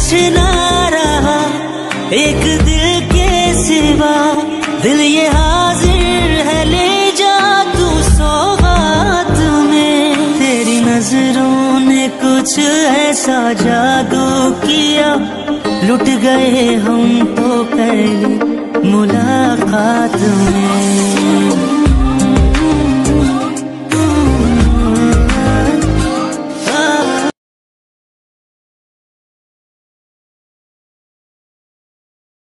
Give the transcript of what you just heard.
कुछ ना रहा एक दिल के सिवा। दिल ये हाजिर है, ले जा तू सौगात में। तेरी नजरों ने कुछ ऐसा जादू किया, लुट गए हम तो पहली मुलाकात में।